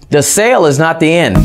The sale is not the end.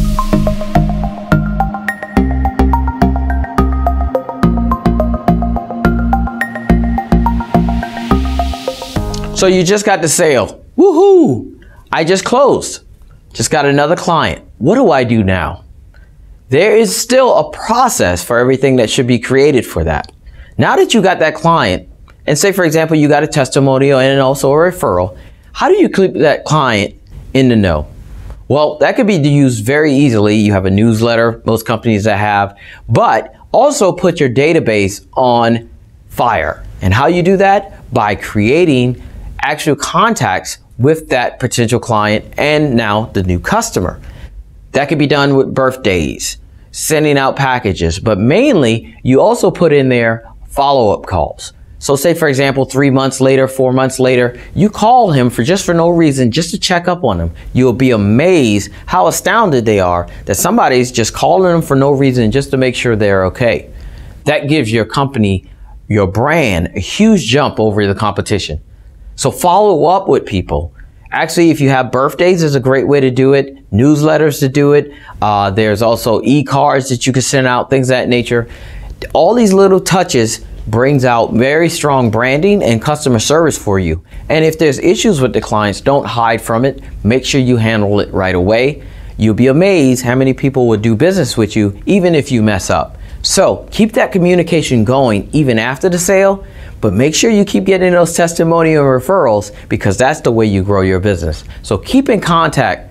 So you just got the sale. Woohoo! I just closed. Just got another client. What do I do now? There is still a process for everything that should be created for that. Now that you got that client, and say for example you got a testimonial and also a referral, how do you keep that client in the know? Well, that could be used very easily. You have a newsletter, most companies that have, but also put your database on fire. And how you do that? By creating actual contacts with that potential client and now the new customer. That could be done with birthdays, sending out packages, but mainly you also put in there follow-up calls. So say for example, 3 months later, 4 months later, you call him for no reason, just to check up on him. You'll be amazed how astounded they are that somebody's just calling them for no reason just to make sure they're okay. That gives your company, your brand, a huge jump over the competition. So follow up with people. Actually, if you have birthdays, is a great way to do it. Newsletters to do it. There's also e-cards that you can send out, things of that nature. All these little touches brings out very strong branding and customer service for you. And if there's issues with the clients, don't hide from it. Make sure you handle it right away. You'll be amazed how many people would do business with you even if you mess up. So keep that communication going even after the sale, but make sure you keep getting those testimonial referrals because that's the way you grow your business. So keep in contact